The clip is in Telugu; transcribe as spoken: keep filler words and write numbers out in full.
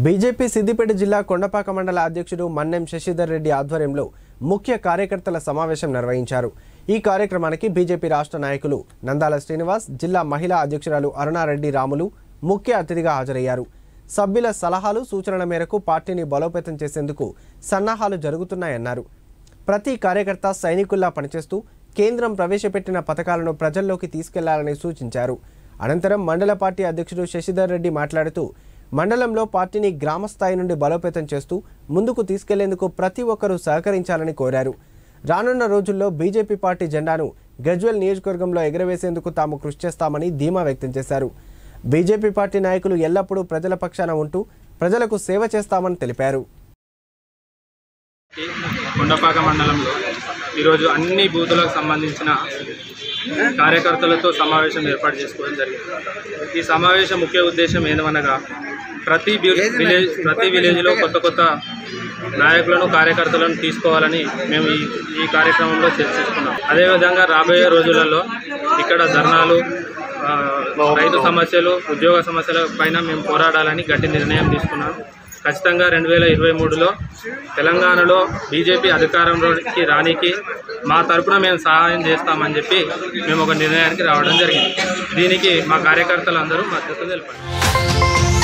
బీజేపీ సిద్దిపేట జిల్లా కొండపాక మండల అధ్యక్షుడు మన్నెం శశిధర్ రెడ్డి ఆధ్వర్యంలో ముఖ్య కార్యకర్తల సమావేశం నిర్వహించారు। ఈ కార్యక్రమానికి బీజేపీ రాష్ట్ర నాయకులు నందాల శ్రీనివాస్, జిల్లా మహిళా అధ్యక్షురాలు అరుణారెడ్డి రాములు ముఖ్య అతిథిగా హాజరయ్యారు। సభ్యుల సలహాలు సూచనల మేరకు పార్టీని బలోపేతం చేసేందుకు సన్నాహాలు జరుగుతున్నాయన్నారు। ప్రతి కార్యకర్త సైనికుల్లా పనిచేస్తూ కేంద్రం ప్రవేశపెట్టిన పథకాలను ప్రజల్లోకి తీసుకెళ్లాలని సూచించారు। అనంతరం మండల పార్టీ అధ్యక్షుడు శశిధర్ రెడ్డి మాట్లాడుతూ మండలంలో పార్టీని గ్రామ స్థాయి నుండి బలోపేతం చేస్తూ ముందుకు తీసుకెళ్లేందుకు ప్రతి ఒక్కరూ సహకరించాలని కోరారు। రానున్న రోజుల్లో బీజేపీ పార్టీ జెండాను గజ్వేల్ నియోజకవర్గంలో ఎగురవేసేందుకు తాము కృషి చేస్తామని ధీమా వ్యక్తం చేశారు। బీజేపీ పార్టీ నాయకులు ఎల్లప్పుడూ ప్రజల పక్షాన ఉంటూ ప్రజలకు సేవ చేస్తామని తెలిపారు। కొండపాక మండలంలో ఈరోజు అన్ని బూతులకు సంబంధించిన కార్యకర్తలతో సమావేశం ఏర్పాటు చేసుకోవడం జరిగింది। ఈ సమావేశం ముఖ్య ఉద్దేశం ఏమనగా ప్రతి విలేజ్ ప్రతి విలేజ్లో కొత్త కొత్త నాయకులను కార్యకర్తలను తీసుకోవాలని మేము ఈ ఈ కార్యక్రమంలో చర్చించుకున్నాం। అదేవిధంగా రాబోయే రోజులలో ఇక్కడ ధర్నాలు, రైతు సమస్యలు, ఉద్యోగ సమస్యల పైన మేము పోరాడాలని గట్టి నిర్ణయం తీసుకున్నాం। ఖచ్చితంగా రెండు వేల ఇరవై మూడులో తెలంగాణలో బీజేపీ అధికారంలోకి రానికి మా తరపున మేము సహాయం చేస్తామని చెప్పి మేము ఒక నిర్ణయానికి రావడం జరిగింది। దీనికి మా కార్యకర్తలందరూ మద్దతు తెలిపారు।